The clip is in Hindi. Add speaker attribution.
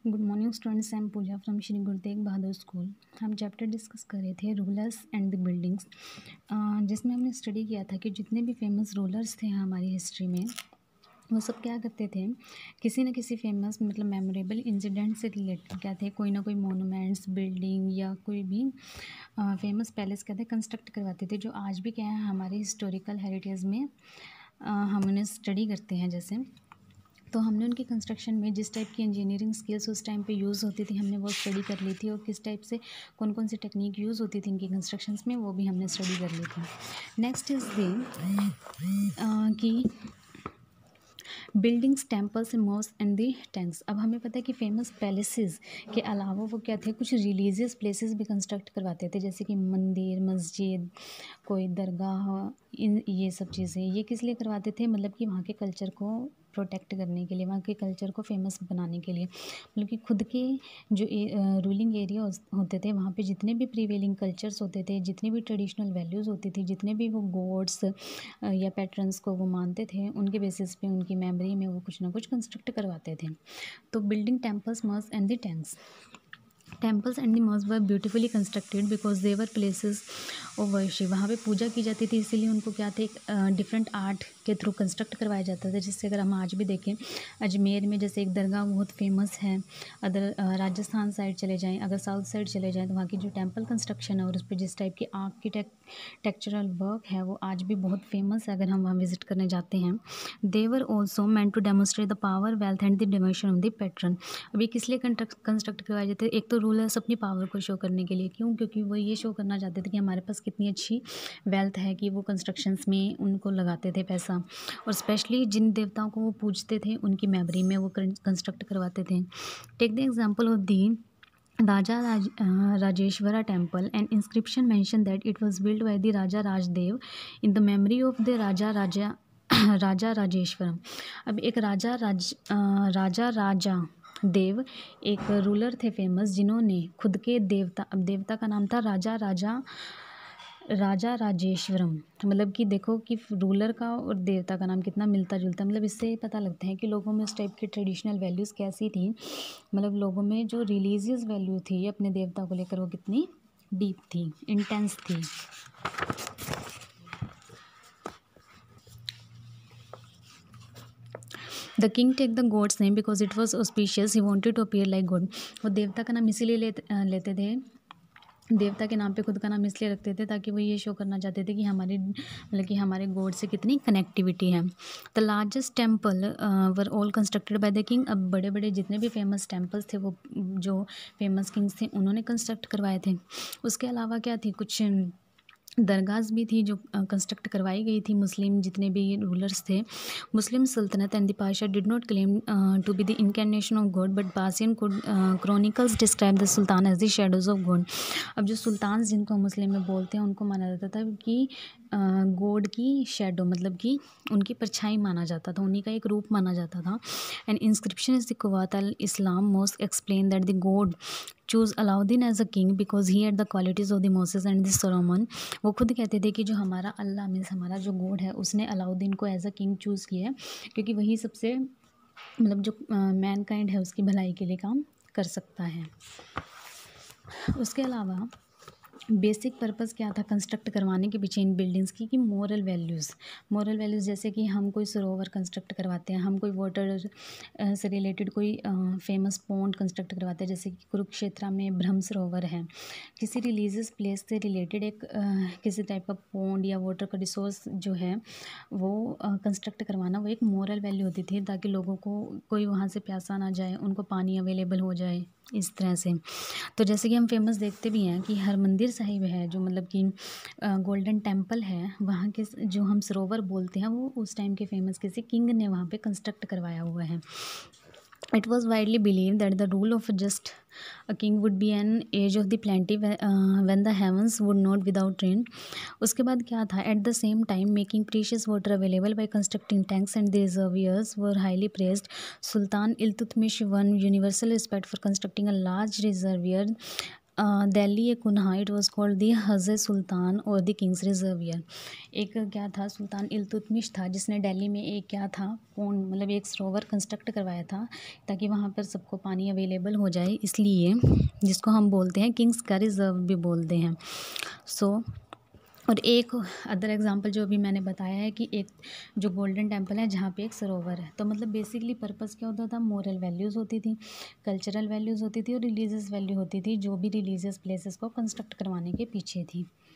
Speaker 1: Good morning students, I am Puja from Shri Guru Tegh Bahadur school. हम चैप्टर डिस्कस कर रहे थे रूलर्स एंड द बिल्डिंग्स, जिसमें हमने स्टडी किया था कि जितने भी फेमस रूलर्स थे हमारी हिस्ट्री में, वो सब क्या करते थे, किसी न किसी फेमस मतलब मेमोरेबल इंसिडेंट से रिलेटेड क्या थे, कोई ना कोई मोनूमेंट्स, बिल्डिंग या कोई भी फेमस पैलेस क्या थे कंस्ट्रक्ट करवाते थे, जो आज भी क्या है हमारे हिस्टोरिकल हेरिटेज में हम उन्हें स्टडी करते हैं। जैसे तो हमने उनकी कंस्ट्रक्शन में जिस टाइप की इंजीनियरिंग स्किल्स उस टाइम पे यूज़ होती थी, हमने वो स्टडी कर ली थी, और किस टाइप से कौन कौन सी टेक्निक यूज़ होती थी इनकी कंस्ट्रक्शंस में, वो भी हमने स्टडी कर ली थी। नेक्स्ट इज़ द कि buildings, temples, mosque and the tanks. अब हमें पता है कि फेमस पैलेसेस के अलावा वो क्या थे, कुछ रिलीजियस प्लेसेस भी कंस्ट्रक्ट करवाते थे, जैसे कि मंदिर, मस्जिद, कोई दरगाह, इन ये सब चीज़ें। ये किस लिए करवाते थे, मतलब कि वहाँ के कल्चर को प्रोटेक्ट करने के लिए, वहाँ के कल्चर को फेमस बनाने के लिए, मतलब कि खुद के जो रूलिंग एरिया होते थे वहाँ पे जितने भी प्रीवेलिंग कल्चर्स होते थे, जितनी भी ट्रेडिशनल वैल्यूज़ होती थी, जितने भी वो गॉड्स या पैटर्न्स को वो मानते थे, उनके बेसिस पे उनकी मेमोरी में वो कुछ ना कुछ कंस्ट्रक्ट करवाते थे। तो building, temples, mosque and the tanks. Temples and the mosque were beautifully constructed because they were places of worship. वहाँ पे पूजा की जाती थी, इसीलिए उनको क्या थे, एक डिफरेंट आर्ट के थ्रू कंस्ट्रक्ट करवाया जाता था। जिससे अगर हम आज भी देखें, अजमेर में जैसे एक दरगाह बहुत फेमस है, अदर राजस्थान साइड चले जाएं, अगर साउथ साइड चले जाएं, तो वहाँ की जो टेम्पल कंस्ट्रक्शन है और उस पर जिस टाइप की आर्किटेक्चरल वर्क है, वो आज भी बहुत फेमस है अगर हम वहाँ विजिट करने जाते हैं। They were also meant to demonstrate the power, wealth and the devotion of the patron. अब ये किस लिए कंस्ट्रक्ट करवाए जाते हैं, एक तो रूलर्स अपनी पावर को शो करने के लिए, क्यों, क्योंकि वो ये शो करना चाहते थे कि हमारे पास कितनी अच्छी वेल्थ है, कि वो कंस्ट्रक्शंस में उनको लगाते थे पैसा, और स्पेशली जिन देवताओं को वो पूजते थे उनकी मेमोरी में वो कंस्ट्रक्ट करवाते थे। Take the example of the Rajeshwara temple. An inscription mentioned that it was built by the Raja Rajdev in the memory of the Raja Rajeshwaram. अब एक राजा राजा देव एक रूलर थे फेमस, जिन्होंने खुद के देवता, अब देवता का नाम था राजा राजेश्वरम। मतलब कि देखो कि रूलर का और देवता का नाम कितना मिलता जुलता, मतलब इससे पता लगता है कि लोगों में उस टाइप की ट्रेडिशनल वैल्यूज़ कैसी थी, मतलब लोगों में जो रिलीजियस वैल्यू थी अपने देवता को लेकर, वो कितनी डीप थी, इंटेंस थी। The king take the god's name because it was auspicious, he wanted to appear like god. वो देवता का नाम इसीलिए लेते थे, देवता के नाम पे खुद का नाम इसलिए रखते थे ताकि वो ये शो करना चाहते थे कि हमारे मतलब कि हमारे गॉड से कितनी कनेक्टिविटी है। The largest temple were all constructed by the king. अब बड़े बड़े जितने भी फेमस टेम्पल्स थे वो जो फेमस किंग्स थे उन्होंने कंस्ट्रक्ट करवाए थे। उसके अलावा क्या थी, कुछ दरगाहs भी थी जो कंस्ट्रक्ट करवाई गई थी। मुस्लिम जितने भी रूलर्स थे, मुस्लिम सल्तनत and the pasha did not claim to be the incarnation of god, but Persian chronicles describe the sultan as the shadows of god. अब जो सुल्तान जिनको मुस्लिम में बोलते हैं, उनको माना जाता था कि गॉड की शेडो, मतलब कि उनकी परछाई माना जाता था, उन्हीं का एक रूप माना जाता था। And inscription is the Quwwat al Islam most explain that the god choose Alauddin as a king because he had the qualities of the Moses and the Solomon. वो खुद कहते थे कि जो हमारा अल्लाह मीन्स हमारा जो गॉड है, उसने अलाउद्दीन को एज अ किंग चूज़ किया है, क्योंकि वही सबसे मतलब जो मैन काइंड है उसकी भलाई के लिए काम कर सकता है। उसके अलावा बेसिक पर्पस क्या था कंस्ट्रक्ट करवाने के पीछे इन बिल्डिंग्स की, कि मोरल वैल्यूज़ जैसे कि हम कोई सरोवर कंस्ट्रक्ट करवाते हैं, हम कोई वाटर से रिलेटेड कोई फेमस पॉन्ड कंस्ट्रक्ट करवाते हैं, जैसे कि कुरुक्षेत्र में ब्रह्म सरोवर है। किसी रिलीजियस प्लेस से रिलेटेड एक किसी टाइप का पॉन्ड या वाटर का रिसोर्स जो है वो कंस्ट्रक्ट करवाना, वो एक मोरल वैल्यू होती थी, ताकि लोगों को कोई वहाँ से प्यासा ना जाए, उनको पानी अवेलेबल हो जाए, इस तरह से। तो जैसे कि हम फेमस देखते भी हैं कि हरमंदिर साहिब है, जो मतलब कि गोल्डन टेम्पल है, वहाँ के जो हम सरोवर बोलते हैं, वो उस टाइम के फेमस किसी किंग ने वहाँ पे कंस्ट्रक्ट करवाया हुआ है। It was widely believed that the rule of just a king would be an age of the plenty when the heavens would not without rain. उसके बाद क्या था, at the same time making precious water available by constructing tanks and the reservoirs were highly praised. Sultan Iltutmish won universal respect for constructing a large reservoir Delhi एक कुन्हा, इट वॉज कॉल्ड दी हज़रत सुल्तान और द किंग्स रिजर्वियर। एक क्या था, सुल्तान इल्तुतमिश था जिसने दिल्ली में एक क्या था पौंड, मतलब एक सरोवर कंस्ट्रक्ट करवाया था ताकि वहाँ पर सबको पानी अवेलेबल हो जाए, इसलिए जिसको हम बोलते हैं किंग्स का रिजर्व भी बोलते हैं। सो और एक अदर एग्जांपल जो अभी मैंने बताया है कि एक जो गोल्डन टेम्पल है जहाँ पे एक सरोवर है, तो मतलब बेसिकली पर्पस क्या होता था, मोरल वैल्यूज़ होती थी, कल्चरल वैल्यूज़ होती थी और रिलीजियस वैल्यू होती थी, जो भी रिलीजियस प्लेसेस को कंस्ट्रक्ट करवाने के पीछे थी।